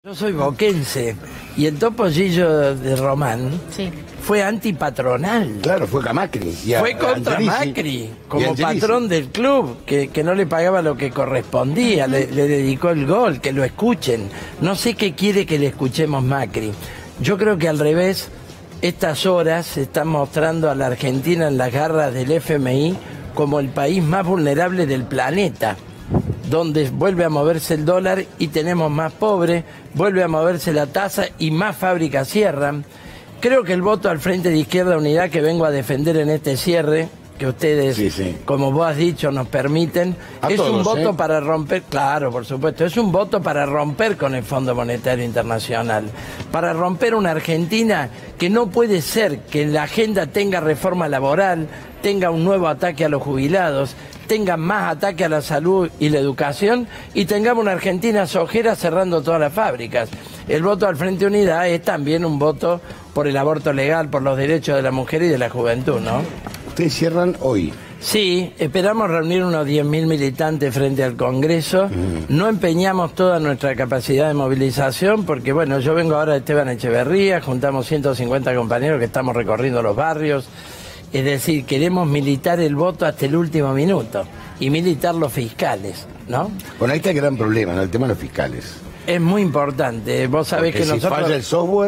Yo soy boquense y el Topollillo de Román Sí. fue antipatronal. Claro, fue Macri. Fue contra Macri, como patrón del club, que no le pagaba lo que correspondía, le dedicó el gol, que lo escuchen. No sé qué quiere que le escuchemos Macri. Yo creo que al revés, estas horas se están mostrando a la Argentina en las garras del FMI como el país más vulnerable del planeta, donde vuelve a moverse el dólar y tenemos más pobres, vuelve a moverse la tasa y más fábricas cierran. Creo que el voto al Frente de Izquierda Unidad que vengo a defender en este cierre, que ustedes, como vos has dicho, nos permiten, es todos, un voto para romper, claro, por supuesto, es un voto para romper con el Fondo Monetario Internacional, para romper una Argentina que no puede ser que en la agenda tenga reforma laboral, tenga un nuevo ataque a los jubilados, tenga más ataque a la salud y la educación y tengamos una Argentina sojera cerrando todas las fábricas. El voto al Frente Unidad es también un voto por el aborto legal, por los derechos de la mujer y de la juventud, ¿no? Ustedes cierran hoy. Sí, esperamos reunir unos 10.000 militantes frente al Congreso. No empeñamos toda nuestra capacidad de movilización porque, bueno, yo vengo ahora de Esteban Echeverría, juntamos 150 compañeros que estamos recorriendo los barrios. Es decir, queremos militar el voto hasta el último minuto y militar los fiscales, ¿no? Bueno, ahí está el gran problema, ¿no? El tema de los fiscales. Es muy importante. Vos sabés porque que si nosotros... falla el software,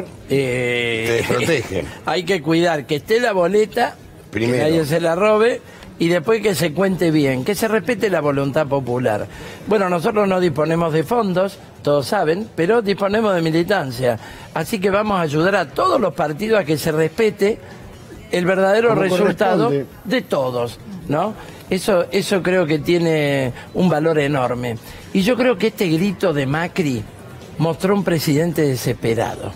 te desprotege. Hay que cuidar que esté la boleta, primero, que nadie se la robe, y después que se cuente bien, que se respete la voluntad popular. Bueno, nosotros no disponemos de fondos, todos saben, pero disponemos de militancia. Así que vamos a ayudar a todos los partidos a que se respete el verdadero resultado de todos, ¿no? Eso creo que tiene un valor enorme. Y yo creo que este grito de Macri mostró un presidente desesperado.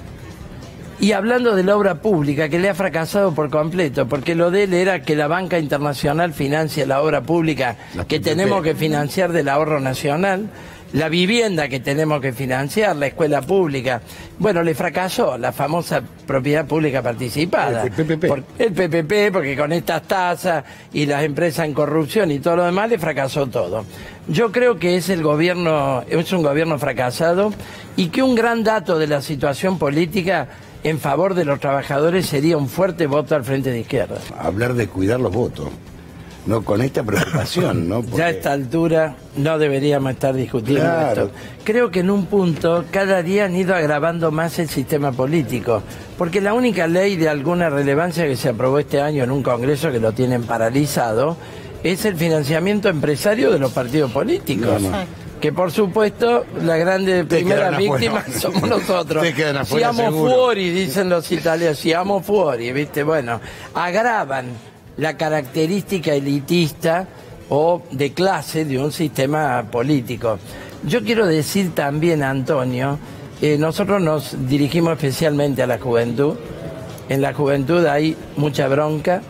Y hablando de la obra pública, que le ha fracasado por completo, porque lo de él era que la banca internacional financie la obra pública que tenemos que financiar del ahorro nacional, la vivienda que tenemos que financiar, la escuela pública. Bueno, le fracasó la famosa propiedad pública participada. El PPP. El PPP, porque con estas tasas y las empresas en corrupción y todo lo demás, le fracasó todo. Yo creo que es un gobierno fracasado y que un gran dato de la situación política en favor de los trabajadores sería un fuerte voto al Frente de Izquierda. Hablar de cuidar los votos. No, con esta preocupación, ¿no? Porque... Ya a esta altura no deberíamos estar discutiendo esto. Creo que en un punto cada día han ido agravando más el sistema político, porque la única ley de alguna relevancia que se aprobó este año en un congreso que lo tienen paralizado es el financiamiento empresario de los partidos políticos. Que por supuesto la grande primera víctima somos nosotros. Siamo fuori, dicen los italianos, siamo fuori, ¿viste? Bueno, agravan la característica elitista o de clase de un sistema político. Yo quiero decir también, Antonio, nosotros nos dirigimos especialmente a la juventud. En la juventud hay mucha bronca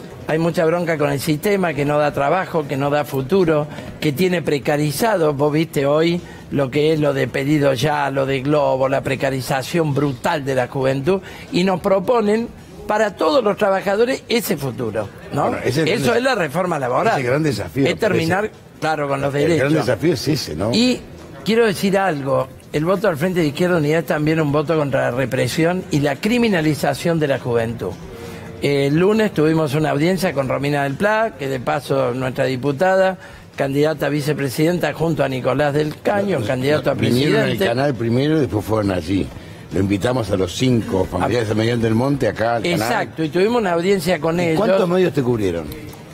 con el sistema que no da trabajo, que no da futuro, que tiene precarizado. Vos viste hoy lo que es lo de pedido ya, lo de Globo, la precarización brutal de la juventud, y nos proponen para todos los trabajadores ese futuro, ¿no? Bueno, eso es la reforma laboral. Es el gran desafío. Es terminar, claro, con los derechos. El gran desafío es ese, ¿no? Y quiero decir algo, el voto al Frente de Izquierda Unidad es también un voto contra la represión y la criminalización de la juventud. El lunes tuvimos una audiencia con Romina del Pla, que de paso nuestra diputada, candidata a vicepresidenta junto a Nicolás del Caño, candidato a presidente. Vinieron al canal primero y después fueron allí. Lo invitamos a los 5 familiares de Mediante del Monte acá al canal. Exacto, y tuvimos una audiencia con ellos. ¿Cuántos medios te cubrieron?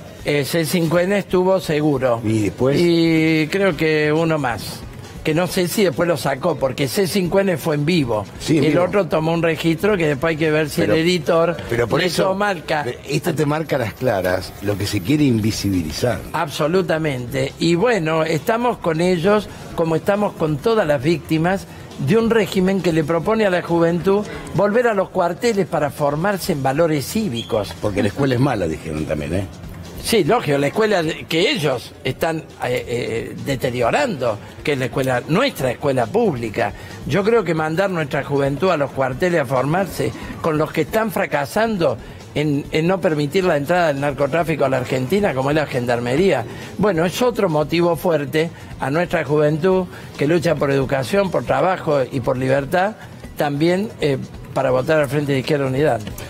C5N estuvo seguro. ¿Y después? Y creo que uno más. Que no sé si después lo sacó, porque C5N fue en vivo. Sí, el otro tomó un registro que después hay que ver si el editor pero por eso marca. Esto te marca las claras lo que se quiere invisibilizar. Absolutamente. Y bueno, estamos con ellos como estamos con todas las víctimas de un régimen que le propone a la juventud volver a los cuarteles para formarse en valores cívicos. Porque la escuela es mala, dijeron también, ¿eh? Sí, lógico, la escuela que ellos están deteriorando, que es la escuela, nuestra escuela pública. Yo creo que mandar nuestra juventud a los cuarteles a formarse con los que están fracasando en no permitir la entrada del narcotráfico a la Argentina, como es la gendarmería. Bueno, es otro motivo fuerte a nuestra juventud que lucha por educación, por trabajo y por libertad, también para votar al Frente de Izquierda Unidad.